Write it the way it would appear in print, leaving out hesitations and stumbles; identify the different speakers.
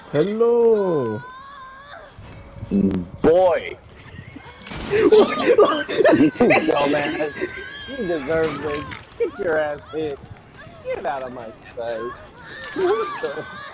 Speaker 1: Hello.
Speaker 2: Boy, dumbass, you deserve this. Get your ass hit. Get out of my sight. What the?